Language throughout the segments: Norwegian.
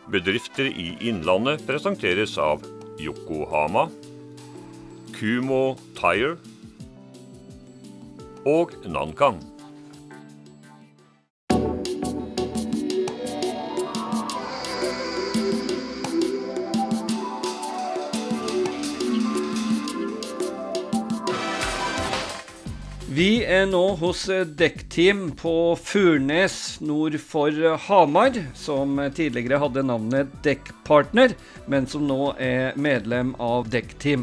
Bedrifter i Innlandet presenteres av Yokohama, Kumho Tire og Nankan. Vi nå hos Dekkteam på Furnes nord for Hamar, som tidligere hadde navnet Dekkpartner, men som nå medlem av Dekkteam.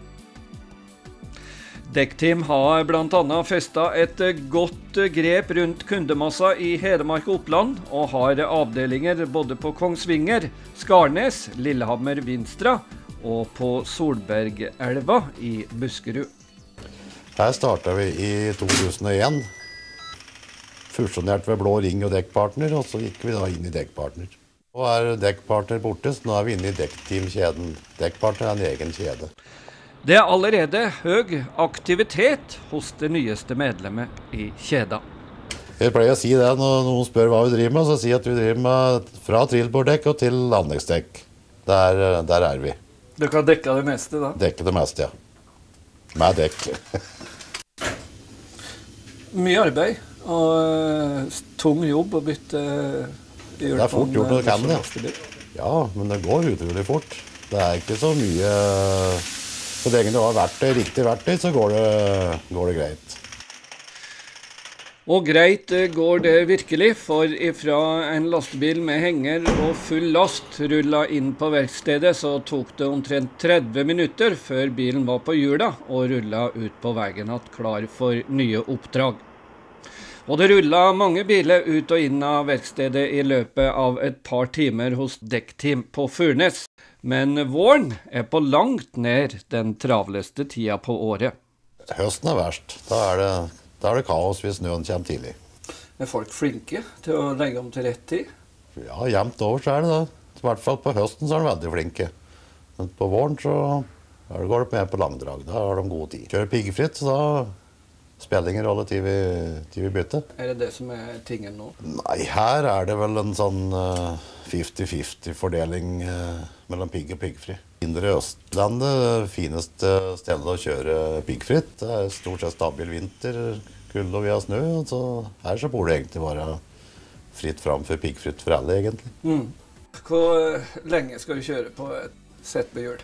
Dekkteam har blant annet festet et godt grep rundt kundemassa i Hedmark og Oppland, og har avdelinger både på Kongsvinger, Skarnes, Lillehammer, Vinstra og på Solbergelva i Buskerud. Her startet vi i 2001, fusjonert ved Blå Ring og Dekkpartner, og så gikk vi da inn i Dekkpartner. Nå Dekkpartner borte, så nå vi inne i Dekkteam-kjeden. Dekkpartner en egen kjede. Det allerede høy aktivitet hos det nyeste medlemmet i kjeda. Jeg pleier å si det når noen spør hva vi driver med, så sier jeg at vi driver med fra trillborddekk og til anleggsdekk. Der vi. Du kan dekke det meste da? Dekke det meste, ja. Med dekk. Mye arbeid og tung jobb å bytte hjul. Det fort gjort når du kan det. Ja, men det går utrolig fort. Det ikke så mye. Så lenge du har riktig verktøy, så går det greit. Og greit går det virkelig, for ifra en lastebil med henger og full last rullet inn på verkstedet, så tok det omtrent 30 minutter før bilen var på hjula og rullet ut på veien at klar for nye oppdrag. Og det rullet mange biler ut og inn av verkstedet i løpet av et par timer hos Dekkteam på Furnes. Men våren på langt ned den travleste tida på året. Høsten verst. Da det kaos hvis snøen kommer tidlig. Folk flinke til å legge om til rett tid? Ja, jevnt over så det da. I hvert fall på høsten så de veldig flinke. Men på våren så går det med på langdrag. Da har de god tid. Kjører piggfritt, så da spiller ingen rolle til vi bytter. Det det som tingen nå? Nei, her det vel en sånn 50-50 fordeling mellom pigg og piggfri. Indre Østlandet, fineste stedet å kjøre piggfritt. Det stort sett stabil vinter, kulde og vi har snø. Så her så burde det egentlig være fritt fram for piggfritt for alle, egentlig. Hvor lenge skal du kjøre på et sett med hjul?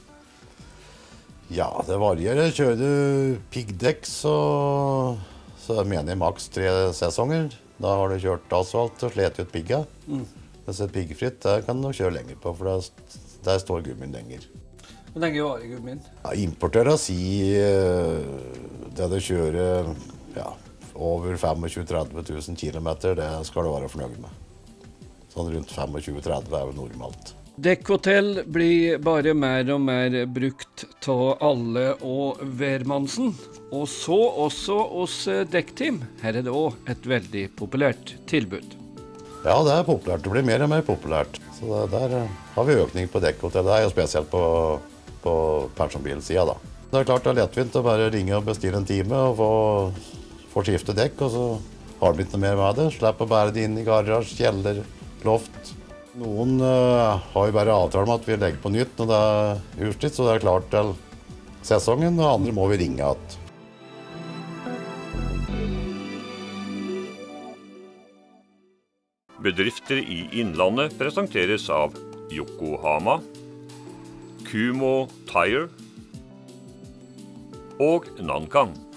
Ja, det varierer. Kjører du piggdekk, så mener jeg maks 3 sesonger. Da har du kjørt asfalt og slet ut pigga. Mens et piggfritt, det kan du kjøre lenger på, for der står gummien lenger. Hvor lenge varer gummien? Ja, importerer si det du kjører over 25-30 000 kilometer, det skal du være fornøyd med. Sånn rundt 25-30 vel normalt. Dekkhotell blir bare mer og mer brukt av alle og hvermannsen. Og så også hos Dekkteam. Her det også et veldig populært tilbud. Ja, det populært. Det blir mer og mer populært. Så der har vi økning på dekkhotell. Det jo spesielt på personbilsiden da. Det klart det lettvint å bare ringe og bestille en time og få skifte dekk, og så har de ikke noe mer med det. Slipp å bære det inn i garasje, kjeller, loft. Noen har jo bare avtale med at vi legger på nytt når det utslitt, så det klart til sesongen, og andre må vi ringe igjen. Bedrifter i Innlandet presenteres av Yokohama, Kumho Tire og Nankan.